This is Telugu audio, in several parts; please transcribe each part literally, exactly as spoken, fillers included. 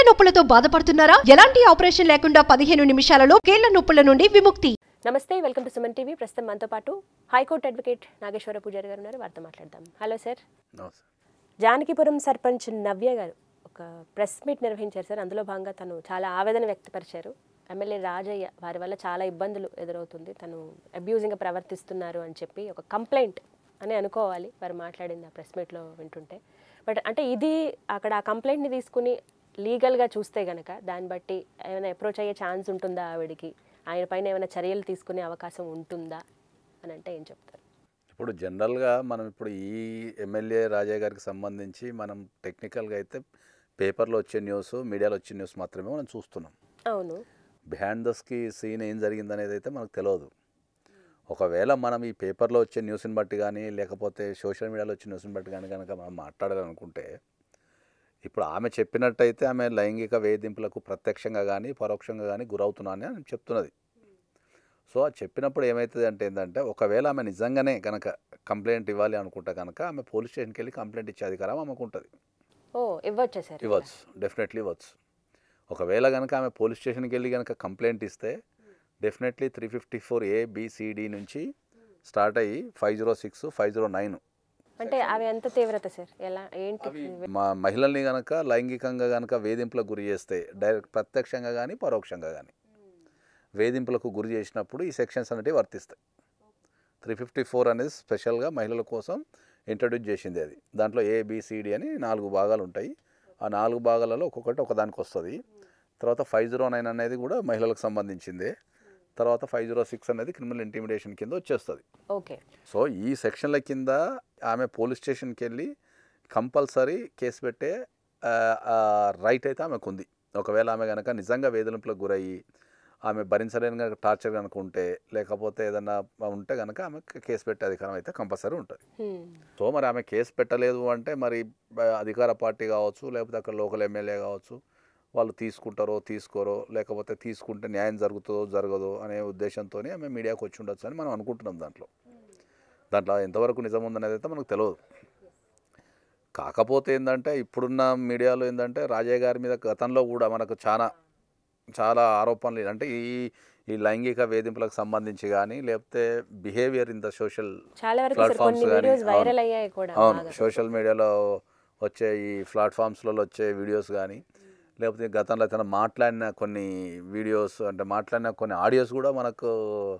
నొప్పులతో బాధపడుతున్నారా? ఎలాంటి ఆపరేషన్ లేకుండా పదిహేను నిమిషాలలో కీళ్ల నొప్పుల నుండి విముక్తి. నమస్తే, వెల్కమ్ టు సుమన్ టీవీ. ప్రస్తుతం మనతో పాటు హైకోర్టు అడ్వకేట్ నాగేశ్వర పూజారి గారు ఉన్నారు. వారితో మాట్లాడదాం. Hello sir. జానకిపురం సర్పంచ్ నవ్య గారు ఒక ప్రెస్ మీట్ నిర్వహించారు సార్. అందులో భాగంగా తను చాలా ఆవేదన వ్యక్తపరిచారు. ఎమ్మెల్యే రాజయ్య వారి వల్ల చాలా ఇబ్బందులు ఎదురవుతుంది, తను అబ్యూజింగ్గా ప్రవర్తిస్తున్నారు అని చెప్పి ఒక కంప్లైంట్ అని అనుకోవాలి వారు మాట్లాడింది ఆ ప్రెస్ మీట్లో వింటుంటే. బట్ అంటే ఇది అక్కడ ఆ కంప్లైంట్ని తీసుకుని లీగల్గా చూస్తే కనుక దాన్ని బట్టి ఏమైనా అప్రోచ్ అయ్యే ఛాన్స్ ఉంటుందా, ఆవిడికి ఆయన పైన ఏమైనా చర్యలు తీసుకునే అవకాశం ఉంటుందా అని అంటే ఏం చెప్తారు? ఇప్పుడు జనరల్గా మనం ఇప్పుడు ఈ ఎమ్మెల్యే రాజయ్య గారికి సంబంధించి మనం టెక్నికల్గా అయితే పేపర్లో వచ్చే న్యూస్, మీడియాలో వచ్చే న్యూస్ మాత్రమే మనం చూస్తున్నాం. అవును, బిహైండ్ దస్కి సీన్ ఏం జరిగింది అనేది అయితే మనకు తెలియదు. ఒకవేళ మనం ఈ పేపర్లో వచ్చే న్యూస్ని బట్టి కానీ లేకపోతే సోషల్ మీడియాలో వచ్చే న్యూస్ని బట్టి కానీ కనుక మనం మాట్లాడాలనుకుంటే, ఇప్పుడు ఆమె చెప్పినట్టయితే ఆమె లైంగిక వేధింపులకు ప్రత్యక్షంగా కానీ పరోక్షంగా కానీ గురవుతున్నానని అని చెప్తున్నది. సో అది చెప్పినప్పుడు ఏమవుతుంది అంటే ఏంటంటే, ఒకవేళ ఆమె నిజంగానే కనుక కంప్లైంట్ ఇవ్వాలి అనుకుంటే కనుక ఆమె పోలీస్ స్టేషన్కి వెళ్ళి కంప్లైంట్ ఇచ్చే అధికారం ఆమెకు ఉంటుంది. ఓ ఇవ్వచ్చు సార్, ఇవ్వచ్చు, డెఫినెట్లీ ఇవ్వచ్చు. ఒకవేళ కనుక ఆమె పోలీస్ స్టేషన్కి వెళ్ళి కనుక కంప్లైంట్ ఇస్తే definitely three fifty four A B C D నుంచి స్టార్ట్ అయ్యి five zero six five zero nine అంటే అవి ఎంత తీవ్రత సార్? ఎలా ఏంటి? మా మహిళల్ని కనుక లైంగికంగా కనుక వేధింపులకు గురి చేస్తే, డైరెక్ట్ ప్రత్యక్షంగా కానీ పరోక్షంగా కానీ వేధింపులకు గురి చేసినప్పుడు ఈ సెక్షన్స్ అనేవి వర్తిస్తాయి. త్రీ ఫిఫ్టీ ఫోర్ అనేది స్పెషల్గా మహిళల కోసం ఇంట్రడ్యూస్ చేసింది. అది దాంట్లో ఏబిసిడి అని నాలుగు భాగాలు ఉంటాయి. ఆ నాలుగు భాగాలలో ఒక్కొక్కటి ఒకదానికి వస్తుంది. తర్వాత ఫైవ్ జీరో నైన్ అనేది కూడా మహిళలకు సంబంధించిందే. తర్వాత ఫైవ్ జీరో సిక్స్ అనేది క్రిమినల్ ఇంటిమిడేషన్ కింద వచ్చేస్తుంది. ఓకే. సో ఈ సెక్షన్ల కింద ఆమె పోలీస్ స్టేషన్కి వెళ్ళి కంపల్సరీ కేసు పెట్టే రైట్ అయితే ఆమెకు ఉంది. ఒకవేళ ఆమె కనుక నిజంగా వేధింపులకు గురయ్యి ఆమె భరించలేని కనుక టార్చర్ కనుక ఉంటే, లేకపోతే ఏదన్నా ఉంటే కనుక ఆమె కేసు పెట్టే అధికారం అయితే కంపల్సరీ ఉంటుంది. సో మరి ఆమె కేసు పెట్టలేదు అంటే మరి అధికార పార్టీ కావచ్చు, లేకపోతే అక్కడ లోకల్ ఎమ్మెల్యే కావచ్చు, వాళ్ళు తీసుకుంటారో తీసుకోరో, లేకపోతే తీసుకుంటే న్యాయం జరుగుతుందో జరగదో అనే ఉద్దేశంతో ఆమె మీడియాకు వచ్చి ఉండొచ్చు అని మనం అనుకుంటున్నాం. దాంట్లో దాంట్లో ఎంతవరకు నిజం ఉందనేది అయితే మనకు తెలియదు. కాకపోతే ఏంటంటే ఇప్పుడున్న మీడియాలో ఏంటంటే రాజయ్య గారి మీద గతంలో కూడా మనకు చాలా చాలా ఆరోపణలు, అంటే ఈ ఈ లైంగిక వేధింపులకు సంబంధించి కానీ లేకపోతే behaviour in the social platforms కానీ, అవును సోషల్ మీడియాలో వచ్చే ఈ ప్లాట్ఫామ్స్లలో వచ్చే వీడియోస్ కానీ, లేకపోతే గతంలో తను మాట్లాడిన కొన్ని వీడియోస్, అంటే మాట్లాడిన కొన్ని ఆడియోస్ కూడా మనకు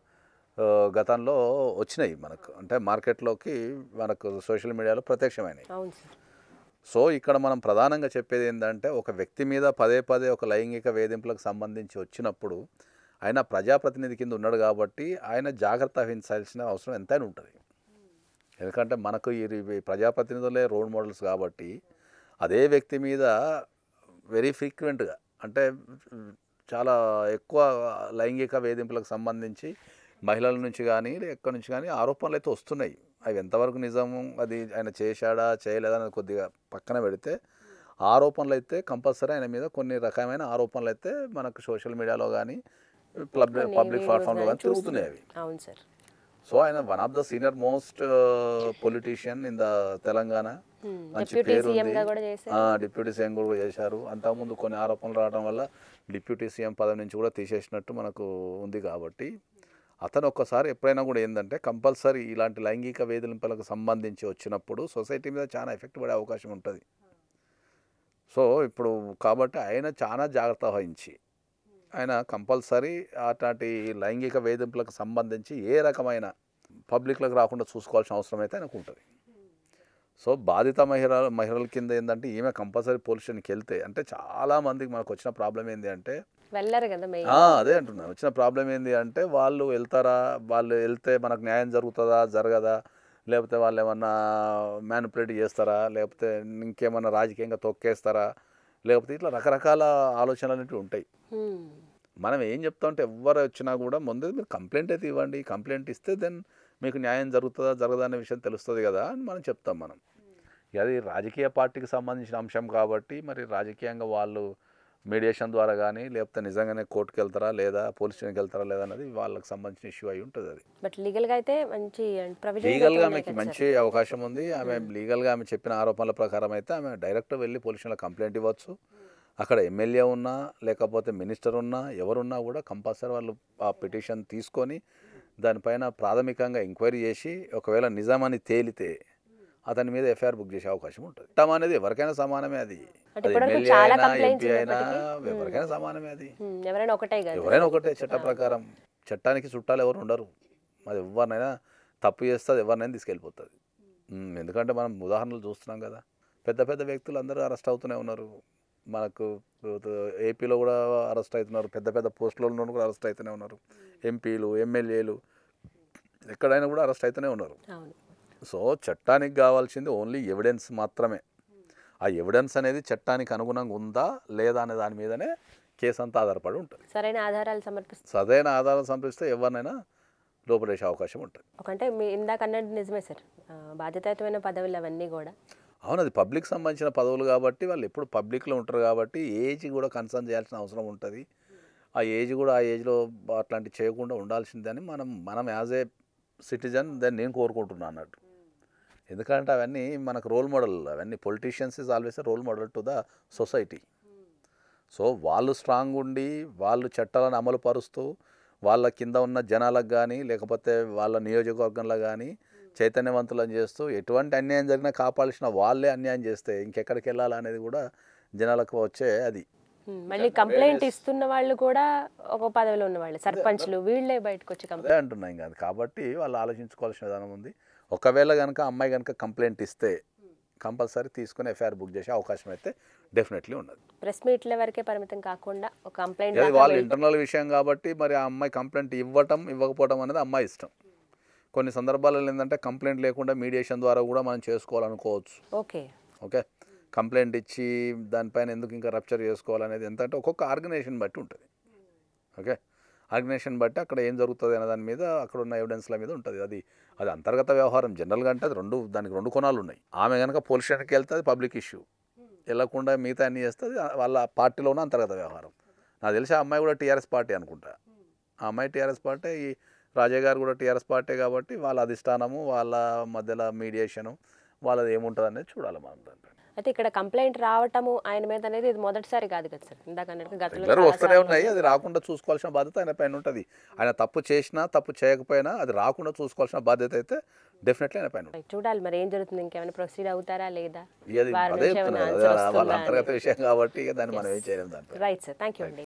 గతంలో వచ్చినాయి మనకు, అంటే మార్కెట్లోకి మనకు సోషల్ మీడియాలో ప్రత్యక్షమైనవి. సో ఇక్కడ మనం ప్రధానంగా చెప్పేది ఏంటంటే, ఒక వ్యక్తి మీద పదే పదే ఒక లైంగిక వేధింపులకు సంబంధించి వచ్చినప్పుడు ఆయన ప్రజాప్రతినిధి కింద ఉన్నాడు కాబట్టి ఆయన జాగ్రత్త వహించాల్సిన అవసరం ఎంతైనా ఉంటుంది. ఎందుకంటే మనకు ఈ ప్రజాప్రతినిధులే రోల్ మోడల్స్ కాబట్టి అదే వ్యక్తి మీద వెరీ ఫ్రీక్వెంట్గా, అంటే చాలా ఎక్కువ లైంగిక వేధింపులకు సంబంధించి మహిళల నుంచి కానీ ఎక్కడి నుంచి కానీ ఆరోపణలు అయితే వస్తున్నాయి. అవి ఎంతవరకు నిజము, అది ఆయన చేశాడా చేయలేదా అనేది కొద్దిగా పక్కన పెడితే, ఆరోపణలు అయితే కంపల్సరీ ఆయన మీద కొన్ని రకమైన ఆరోపణలు అయితే మనకు సోషల్ మీడియాలో కానీ పబ్లిక్ పబ్లిక్ ప్లాట్ఫామ్లో కానీ తిరుగుతున్నాయి అవి. అవును సార్. సో ఆయన one of the senior most politician in the Telangana, మంచి పేరు ఉంది. డిప్యూటీ సీఎం కూడా చేశారు. అంతకుముందు కొన్ని ఆరోపణలు రావడం వల్ల డిప్యూటీ సీఎం పదవి నుంచి కూడా తీసేసినట్టు మనకు ఉంది. కాబట్టి అతను ఒక్కసారి ఎప్పుడైనా కూడా ఏంటంటే కంపల్సరీ ఇలాంటి లైంగిక వేధింపులకు సంబంధించి వచ్చినప్పుడు సొసైటీ మీద చాలా ఎఫెక్ట్ పడే అవకాశం ఉంటుంది. సో ఇప్పుడు కాబట్టి ఆయన చాలా జాగ్రత్త వహించి ఆయన కంపల్సరీ అట్లాంటి లైంగిక వేధింపులకు సంబంధించి ఏ రకమైన పబ్లిక్లకు రాకుండా చూసుకోవాల్సిన అవసరం అయితే ఆయనకు ఉంటుంది. సో బాధిత మహిళ మహిళల కింద ఏంటంటే ఈమె కంపల్సరీ పోలీస్ స్టేషన్కి వెళ్తే, అంటే చాలామందికి మనకు వచ్చిన ప్రాబ్లం ఏంటి అంటే వెళ్ళరు కదా, అదే అంటున్నాను, వచ్చిన ప్రాబ్లం ఏంటి అంటే వాళ్ళు వెళ్తారా, వాళ్ళు వెళ్తే మనకు న్యాయం జరుగుతుందా జరగదా, లేకపోతే వాళ్ళు ఏమన్నా మ్యానిపులేట్ చేస్తారా, లేకపోతే ఇంకేమన్నా రాజకీయంగా తొక్కేస్తారా, లేకపోతే ఇట్లా రకరకాల ఆలోచనలు అనేవి ఉంటాయి. మనం ఏం చెప్తామంటే ఎవరు వచ్చినా కూడా ముందు మీరు కంప్లైంట్ అయితే ఇవ్వండి, కంప్లైంట్ ఇస్తే దెన్ మీకు న్యాయం జరుగుతుందా జరగదా అనే విషయం తెలుస్తుంది కదా అని మనం చెప్తాం. మనం అది రాజకీయ పార్టీకి సంబంధించిన అంశం కాబట్టి మరి రాజకీయంగా వాళ్ళు మీడియేషన్ ద్వారా కానీ లేకపోతే నిజంగానే కోర్టుకు వెళ్తారా లేదా పోలీస్ స్టేషన్కి వెళ్తారా లేదా అనేది వాళ్ళకి సంబంధించిన ఇష్యూ అయి ఉంటుంది. అది బట్ లీగల్గా అయితే మంచి లీగల్గా ఆమెకి మంచి అవకాశం ఉంది. ఆమె లీగల్గా ఆమె చెప్పిన ఆరోపణల ప్రకారం అయితే ఆమె డైరెక్ట్ వెళ్ళి పోలీస్ స్టేషన్లో కంప్లైంట్ ఇవ్వచ్చు. అక్కడ ఎమ్మెల్యే ఉన్నా లేకపోతే మినిస్టర్ ఉన్నా ఎవరున్నా కూడా కంపల్సరీ వాళ్ళు ఆ పిటిషన్ తీసుకొని దానిపైన ప్రాథమికంగా ఎంక్వైరీ చేసి ఒకవేళ నిజామని తేలితే అతని మీద ఎఫ్ఐఆర్ బుక్ చేసే అవకాశం ఉంటుంది. చట్టం అనేది ఎవరికైనా సమానమే, అది ఎమ్మెల్యే అయినా ఎంపీ అయినా ఎవరికైనా సమానమే, అది ఎవరైనా ఒకటే ఎవరైనా ఒకటే చట్ట ప్రకారం. చట్టానికి చుట్టాలు ఎవరు ఉండరు. అది ఎవరినైనా తప్పు చేస్తుంది, ఎవరినైనా తీసుకెళ్ళిపోతుంది. ఎందుకంటే మనం ఉదాహరణలు చూస్తున్నాం కదా, పెద్ద పెద్ద వ్యక్తులు అందరూ అరెస్ట్ అవుతూనే ఉన్నారు. మనకు ఏపీలో కూడా అరెస్ట్ అవుతున్నారు, పెద్ద పెద్ద పోస్టులలో కూడా అరెస్ట్ అవుతూనే ఉన్నారు. ఎంపీలు ఎమ్మెల్యేలు ఎక్కడైనా కూడా అరెస్ట్ అవుతూనే ఉన్నారు. సో చట్టానికి కావాల్సింది ఓన్లీ ఎవిడెన్స్ మాత్రమే. ఆ ఎవిడెన్స్ అనేది చట్టానికి అనుగుణంగా ఉందా లేదా అనే దాని మీదనే కేసు అంతా ఆధారపడి ఉంటుంది. సరైన ఆధారాలు సమర్పిస్తే సరైన ఆధారాలు సమర్పిస్తే ఎవరినైనా లోపలేసే అవకాశం ఉంటుంది. అంటే మీ ఇందాక అన్నట్టు నిజమే సార్, బాధ్యతాయుతమైన పదవులు అవన్నీ కూడా. అవును, అది పబ్లిక్ సంబంధించిన పదవులు కాబట్టి వాళ్ళు ఎప్పుడు పబ్లిక్లో ఉంటారు కాబట్టి ఏజ్ కూడా కన్సర్న్ చేయాల్సిన అవసరం ఉంటుంది. ఆ ఏజ్ కూడా ఆ ఏజ్లో అట్లాంటివి చేయకుండా ఉండాల్సిందని మనం మనం యాజ్ ఏ సిటిజన్ దాన్ని నేను కోరుకుంటున్నాను అన్నట్టు. ఎందుకంటే అవన్నీ మనకు రోల్ మోడల్, అవన్నీ politicians is always role model to the society. So వాళ్ళు స్ట్రాంగ్ ఉండి వాళ్ళు చట్టాలను అమలు పరుస్తూ వాళ్ళ కింద ఉన్న జనాలకు కానీ లేకపోతే వాళ్ళ నియోజకవర్గంలో కానీ చైతన్యవంతులను చేస్తూ ఎటువంటి అన్యాయం జరిగినా కాపాడాల్సిన వాళ్ళే అన్యాయం చేస్తే ఇంకెక్కడికి వెళ్ళాలి అనేది కూడా జనాలకు వచ్చే అది. మళ్ళీ కంప్లైంట్ ఇస్తున్న వాళ్ళు కూడా ఒక పదవిలో ఉన్న వాళ్ళు, సర్పంచ్లు, వీళ్ళే బయటకు వచ్చి కంప్లైంట్ అంటున్నాం కాదు. కాబట్టి వాళ్ళు ఆలోచించుకోవాల్సిన విధానం ఉంది. ఒకవేళ కనుక అమ్మాయి కనుక కంప్లైంట్ ఇస్తే కంపల్సరీ తీసుకుని ఎఫ్ఐఆర్ బుక్ చేసే అవకాశం అయితే డెఫినెట్లీ ఉన్నది. ప్రెస్ మీట్ల వరకే పరిమితం కాకుండా ఒక కంప్లైంట్ వాళ్ళ ఇంటర్నల్ విషయం కాబట్టి మరి ఆ అమ్మాయి కంప్లైంట్ ఇవ్వటం ఇవ్వకపోవడం అనేది అమ్మాయి ఇష్టం. కొన్ని సందర్భాలలో ఏంటంటే కంప్లైంట్ లేకుండా మీడియేషన్ ద్వారా కూడా మనం చేసుకోవాలనుకోవచ్చు. ఓకే ఓకే కంప్లైంట్ ఇచ్చి దానిపైన ఎందుకు ఇంకా రప్చర్ చేసుకోవాలనేది ఎంతంటే ఒక్కొక్క ఆర్గనైజేషన్ బట్టి ఉంటుంది. ఓకే ఆర్గనైజేషన్ బట్టి అక్కడ ఏం జరుగుతుంది అనే దాని మీద అక్కడ ఉన్న ఎవిడెన్స్ల మీద ఉంటుంది. అది అది అంతర్గత వ్యవహారం జనరల్గా అంటే అది రెండు దానికి రెండు కోణాలు ఉన్నాయి. ఆమె కనుక పోలీస్ స్టేషన్కి వెళ్తే అది పబ్లిక్ ఇష్యూ, వెళ్ళకుండా మిగతా అన్ని చేస్తుంది వాళ్ళ పార్టీలో ఉన్న అంతర్గత వ్యవహారం. నాకు తెలిసి ఆ అమ్మాయి కూడా టీఆర్ఎస్ పార్టీ అనుకుంటా. ఆ అమ్మాయి టీఆర్ఎస్ పార్టీ, ఈ రాజయ్య గారు కూడా టీఆర్ఎస్ పార్టీ కాబట్టి వాళ్ళ అధిష్టానము వాళ్ళ మధ్యలో మీడియేషను వాళ్ళది ఏముంటుంది అనేది చూడాలి మనం. దాంట్లో అయితే ఇక్కడ కంప్లైంట్ రావటము ఆయన మీద అనేది ఇది మొదటిసారి కాదు కదా సార్, ఇందాక రెగ్యులర్ వస్తూనే ఉన్నాయి. అది రాకుండా చూసుకోవాల్సిన బాధ్యత ఆయన పైన ఉంటుంది. ఆయన తప్పు చేసినా తప్పు చేయకపోయినా అది రాకుండా చూసుకోవాల్సిన బాధ్యత అయితే డెఫినెట్లీ ఆయన పైన. చూడాలి మరి ఏం జరుగుతుంది, ఇంకేమైనా ప్రొసీడ్ అవుతారా లేదా, అదే వాళ్ళ అంతర్గత విషయం కాబట్టి దాన్ని మనం ఏం చేయలేము దాంట్లో. రైట్ సార్, థ్యాంక్ యూ అండి.